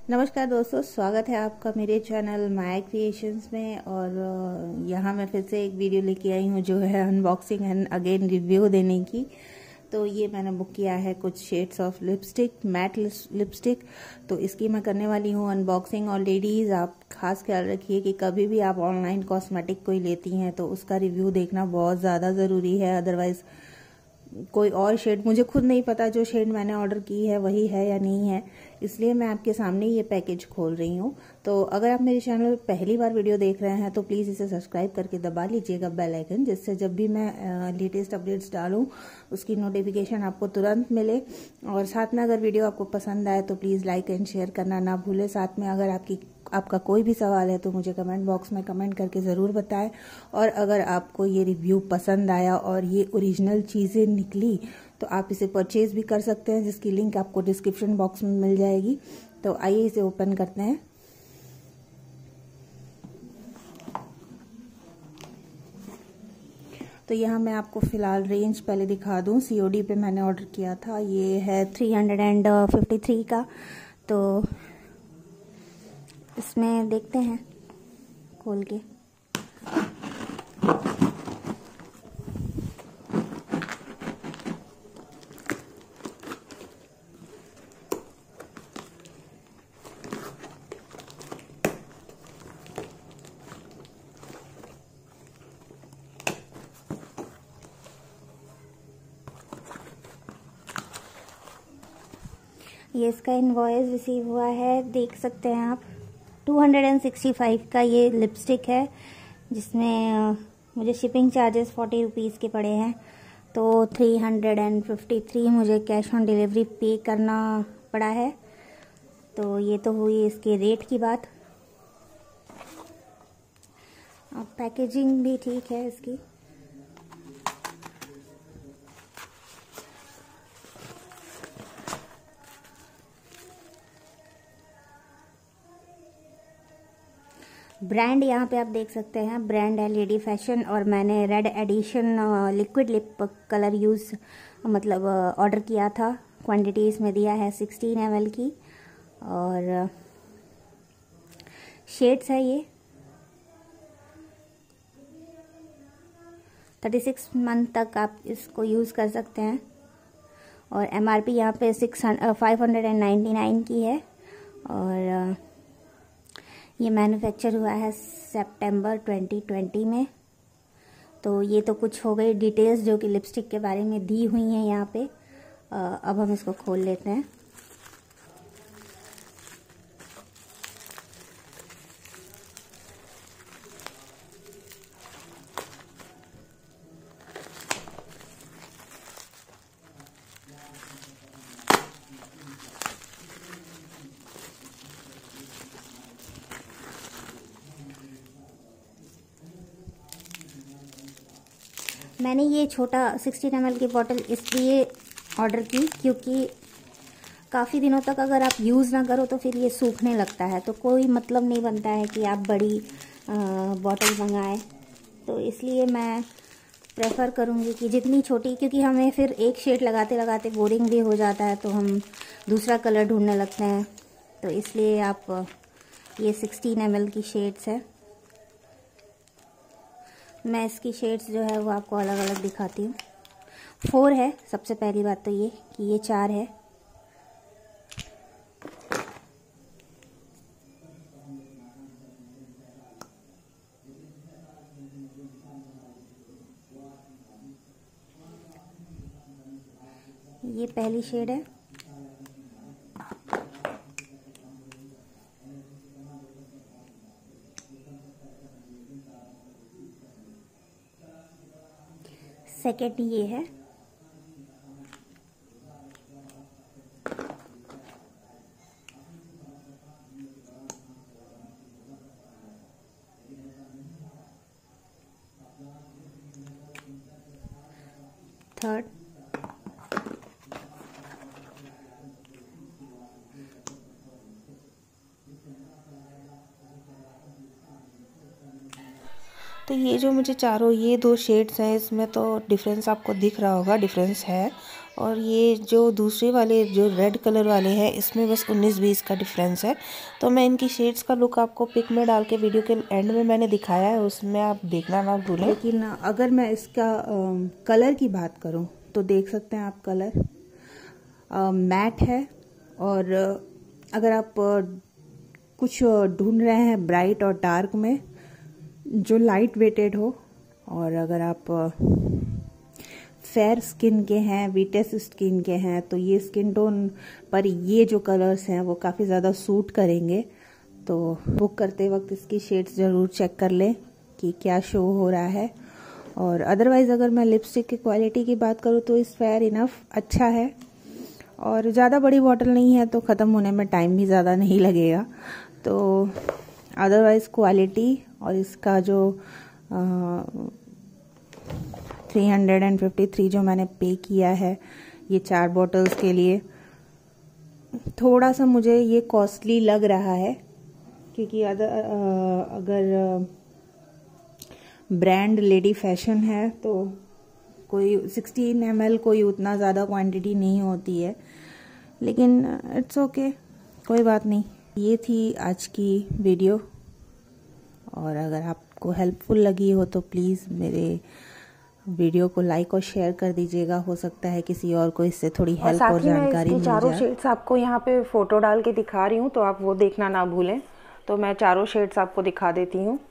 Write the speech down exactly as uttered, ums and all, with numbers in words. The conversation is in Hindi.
नमस्कार दोस्तों, स्वागत है आपका मेरे चैनल माया क्रिएशंस में। और यहाँ मैं फिर से एक वीडियो लेके आई हूँ जो है अनबॉक्सिंग एंड अगेन रिव्यू देने की। तो ये मैंने बुक किया है कुछ shades of lipstick, matte lipstick. तो इसकी मैं करने वाली हूँ अनबॉक्सिंग। और लेडीज़ आप खास ख्याल रखिए कि कभी भी आप ऑनलाइन कॉस्मेटिक कोई लेती हैं तो उसका रिव्यू देखना बहुत ज़्यादा ज़रूरी है। अदरवाइज़ कोई और शेड, मुझे खुद नहीं पता जो शेड मैंने ऑर्डर की है वही है या नहीं है, इसलिए मैं आपके सामने ये पैकेज खोल रही हूँ। तो अगर आप मेरे चैनल पर पहली बार वीडियो देख रहे हैं तो प्लीज़ इसे सब्सक्राइब करके दबा लीजिएगा बेल आइकन, जिससे जब भी मैं लेटेस्ट अपडेट्स डालूँ उसकी नोटिफिकेशन आपको तुरंत मिले। और साथ में अगर वीडियो आपको पसंद आए तो प्लीज़ लाइक एंड शेयर करना ना भूलें। साथ में अगर आपकी आपका कोई भी सवाल है तो मुझे कमेंट बॉक्स में कमेंट करके ज़रूर बताएं। और अगर आपको ये रिव्यू पसंद आया और ये ओरिजिनल चीज़ें निकली तो आप इसे परचेज़ भी कर सकते हैं, जिसकी लिंक आपको डिस्क्रिप्शन बॉक्स में मिल जाएगी। तो आइए इसे ओपन करते हैं। तो यहाँ मैं आपको फ़िलहाल रेंज पहले दिखा दूँ। सीओडी पे मैंने ऑर्डर किया था, ये है three hundred and fifty three का। तो इसमें देखते हैं खोल के। ये इसका इनवॉइस रिसीव हुआ है, देख सकते हैं आप। टू हंड्रेड सिक्सटी फाइव का ये लिपस्टिक है, जिसमें मुझे शिपिंग चार्जेस फोर्टी रुपीज़ के पड़े हैं। तो थ्री हंड्रेड फिफ्टी थ्री मुझे कैश ऑन डिलीवरी पे करना पड़ा है। तो ये तो हुई इसके रेट की बात। पैकेजिंग भी ठीक है इसकी। ब्रांड यहाँ पे आप देख सकते हैं, ब्रांड है लेडी फैशन। और मैंने red edition liquid lip colour use मतलब ऑर्डर किया था। क्वांटिटी इसमें दिया है सिक्सटीन एम एल की। और शेड्स है ये थर्टी सिक्स मंथ तक आप इसको यूज़ कर सकते हैं। और एम आर पी यहाँ पे six five hundred and ninety nine की है। और ये मैन्युफैक्चर हुआ है सितंबर ट्वेंटी ट्वेंटी में। तो ये तो कुछ हो गई डिटेल्स जो कि लिपस्टिक के बारे में दी हुई हैं यहाँ पे। अब हम इसको खोल लेते हैं। मैंने ये छोटा सिक्सटीन एम एल की बोतल इसलिए ऑर्डर की क्योंकि काफ़ी दिनों तक अगर आप यूज़ ना करो तो फिर ये सूखने लगता है। तो कोई मतलब नहीं बनता है कि आप बड़ी बोतल मंगाएं। तो इसलिए मैं प्रेफर करूँगी कि जितनी छोटी, क्योंकि हमें फिर एक शेड लगाते लगाते बोरिंग भी हो जाता है तो हम दूसरा कलर ढूंढने लगते हैं। तो इसलिए आप ये सिक्सटीन एम एल की शेड्स है। मैं इसकी शेड्स जो है वो आपको अलग अलग दिखाती हूँ। फोर है सबसे पहली बात तो ये कि ये चार है। ये पहली शेड है। सेकेंड ये है। थर्ड। तो ये जो मुझे चारों ये दो शेड्स हैं, इसमें तो डिफरेंस आपको दिख रहा होगा, डिफरेंस है। और ये जो दूसरे वाले जो रेड कलर वाले हैं, इसमें बस उन्नीस बीस का डिफरेंस है। तो मैं इनकी शेड्स का लुक आपको पिक में डाल के वीडियो के एंड में मैंने दिखाया है, उसमें आप देखना ना भूलें। लेकिन अगर मैं इसका आ, कलर की बात करूं तो देख सकते हैं आप, कलर मैट है। और अगर आप कुछ ढूंढ रहे हैं ब्राइट और डार्क में जो लाइट वेटेड हो, और अगर आप फेयर स्किन के हैं, वीटेस्ट स्किन के हैं, तो ये स्किन टोन पर ये जो कलर्स हैं वो काफ़ी ज़्यादा सूट करेंगे। तो बुक करते वक्त इसकी शेड्स ज़रूर चेक कर लें कि क्या शो हो रहा है। और अदरवाइज़ अगर मैं लिपस्टिक की क्वालिटी की बात करूँ तो इस फेयर इनफ अच्छा है, और ज़्यादा बड़ी बॉटल नहीं है तो ख़त्म होने में टाइम भी ज़्यादा नहीं लगेगा। तो अदरवाइज़ क्वालिटी और इसका जो three hundred and fifty three जो मैंने पे किया है ये चार बॉटल्स के लिए, थोड़ा सा मुझे ये कॉस्टली लग रहा है। क्योंकि अदर अगर ब्रांड लेडी फैशन है तो कोई सिक्सटीन एम एल कोई उतना ज़्यादा क्वांटिटी नहीं होती है, लेकिन इट्स ओके, कोई बात नहीं। ये थी आज की वीडियो, और अगर आपको हेल्पफुल लगी हो तो प्लीज़ मेरे वीडियो को लाइक और शेयर कर दीजिएगा। हो सकता है किसी और को इससे थोड़ी हेल्प और, और जानकारी मिल जाए। चारों शेड्स आपको यहाँ पे फोटो डाल के दिखा रही हूँ, तो आप वो देखना ना भूलें। तो मैं चारों शेड्स आपको दिखा देती हूँ।